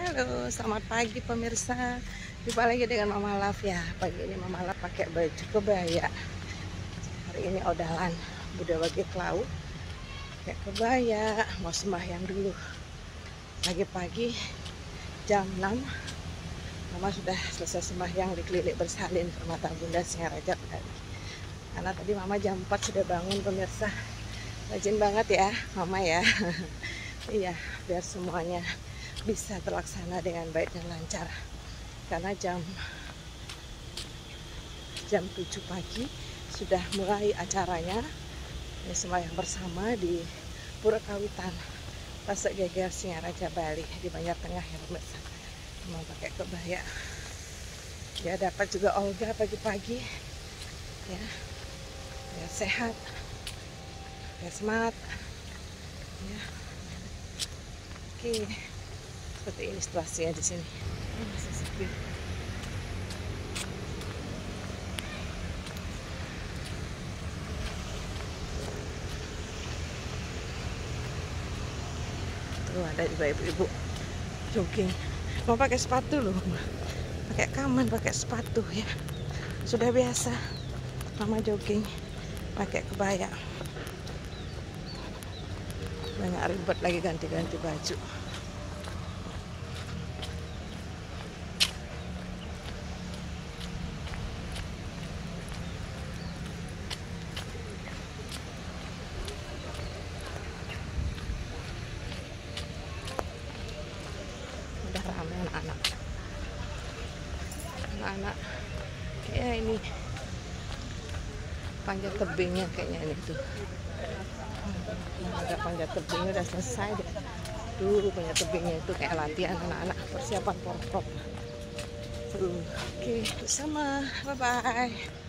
Halo, selamat pagi pemirsa. Jumpa lagi dengan Mama Love ya. Pagi ini Mama Love pakai baju kebaya. Hari ini odalan Buddha Wage Klau. Pakai kebaya, mau sembahyang dulu. Pagi-pagi jam 6 Mama sudah selesai sembahyang di Klinik Bersalin Permata Bunda Singaraja Bali. Karena tadi Mama jam 4 sudah bangun pemirsa. Rajin banget ya Mama ya. Iya, biar semuanya bisa terlaksana dengan baik dan lancar. Karena jam 7 pagi sudah mulai acaranya, ini sembahyang bersama di Pura Kawitan Pasek Geger Singaraja Bali di Banjar Tengah ya pemirsa. Mau pakai kebaya ya, dapat juga Olga pagi-pagi ya, biar sehat, biar semangat ya. Oke, seperti ini situasinya di sini. Masih sepi. Tuh ada juga ibu-ibu jogging. Mau pakai sepatu loh, pakai kaman, pakai sepatu ya. Sudah biasa Mama jogging pakai kebaya. Banyak ribet lagi ganti-ganti baju. Udah ramai anak-anak ya, ini panjat tebingnya kayaknya ini tuh. Ada panjat tebingnya udah selesai deh. Dulu panjat tebingnya itu kayak latihan anak-anak persiapan porprov. Oke, bersama, bye bye.